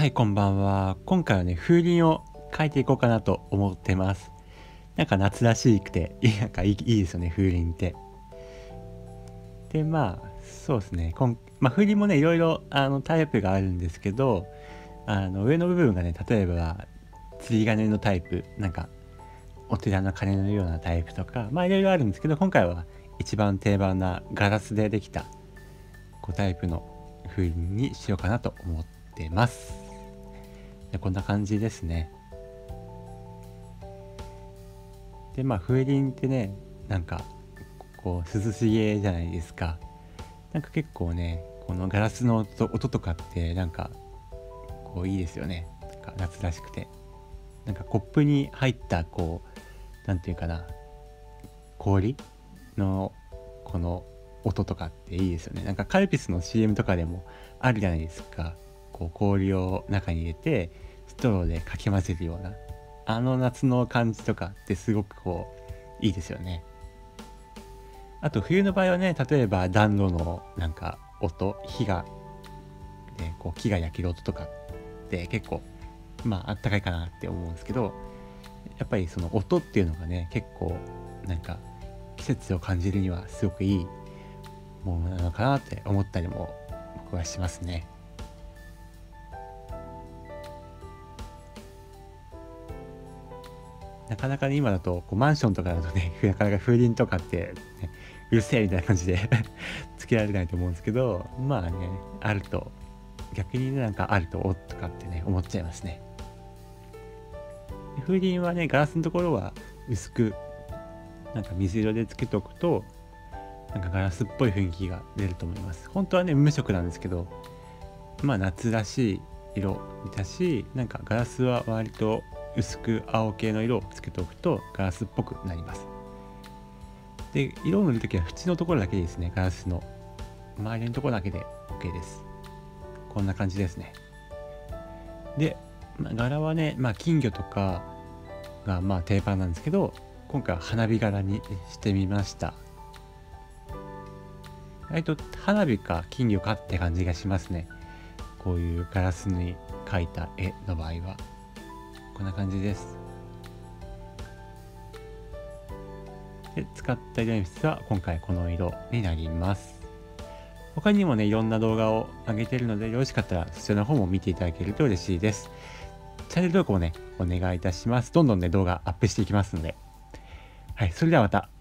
はい、こんばんは。今回はね、風鈴を描いていこうかなと思ってます。なんか夏らしくて、なんかいいですよね、風鈴って。で、そうですね。風鈴もね、いろいろタイプがあるんですけど、上の部分がね、例えば、釣り鐘のタイプ、なんか、お寺の鐘のようなタイプとか、いろいろあるんですけど、今回は一番定番なガラスでできた、タイプの風鈴にしようかなと思ってます。でこんな感じですね。で風鈴ってね、なんか涼しげじゃないですか。なんか結構ね、このガラスの音とかってなんかいいですよね。なんか夏らしくて、なんかコップに入ったなんていうかな、氷のこの音とかっていいですよね。なんかカルピスの CM とかでもあるじゃないですか。氷を中に入れてストローでかき混ぜるような夏の感じとかってすごくいいですよね。あと冬の場合はね、例えば暖炉のなんか音、火がね、木が焼ける音とかって結構あったかいかなって思うんですけど、やっぱりその音っていうのがね、結構なんか季節を感じるにはすごくいいものなのかなって思ったりも僕はしますね。なかなかね、今だとマンションとかだとね、なかなか風鈴とかって、ね、うるせえみたいな感じでつけられないと思うんですけど、あると逆にね、なんかあるとおっとかってね思っちゃいますね。風鈴はね、ガラスのところは薄くなんか水色でつけておくと、なんかガラスっぽい雰囲気が出ると思います。本当はね無色なんですけど、夏らしい色だし、なんかガラスは割と薄く青系の色をつけておくとガラスっぽくなります。で、色を塗るときは縁のところだけでいいですね。ガラスの周りのところだけで OK です。こんな感じですね。で、柄はね、金魚とかが定番なんですけど、今回は花火柄にしてみました。花火か金魚かって感じがしますね。こういうガラスに描いた絵の場合はこんな感じです。で、使った色鉛筆は今回この色になります。他にもね、いろんな動画を上げているので、よろしかったらそちらの方も見ていただけると嬉しいです。チャンネル登録もね、お願いいたします。どんどんね、動画アップしていきますので。はい、それではまた。